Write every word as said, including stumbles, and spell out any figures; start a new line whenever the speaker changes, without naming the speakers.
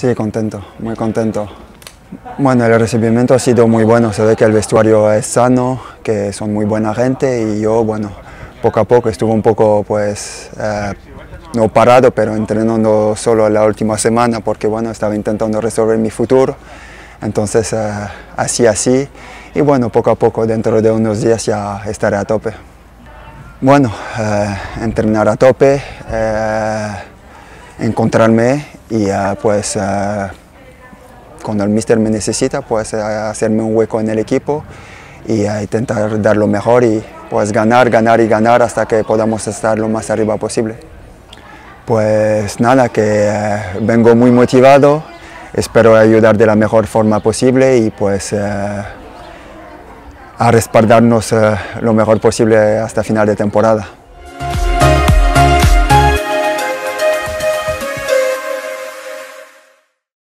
Sí, contento, muy contento. Bueno, el recibimiento ha sido muy bueno, se ve que el vestuario es sano, que son muy buena gente y yo, bueno, poco a poco estuve un poco, pues, eh, no parado, pero entrenando solo la última semana porque, bueno, estaba intentando resolver mi futuro. Entonces, eh, así, así, y bueno, poco a poco, dentro de unos días ya estaré a tope. Bueno, eh, entrenar a tope, eh, encontrarme y eh, pues eh, cuando el míster me necesita, pues eh, hacerme un hueco en el equipo y eh, intentar dar lo mejor y pues ganar, ganar y ganar hasta que podamos estar lo más arriba posible. Pues nada, que eh, vengo muy motivado, espero ayudar de la mejor forma posible y pues eh, a respaldarnos eh, lo mejor posible hasta final de temporada.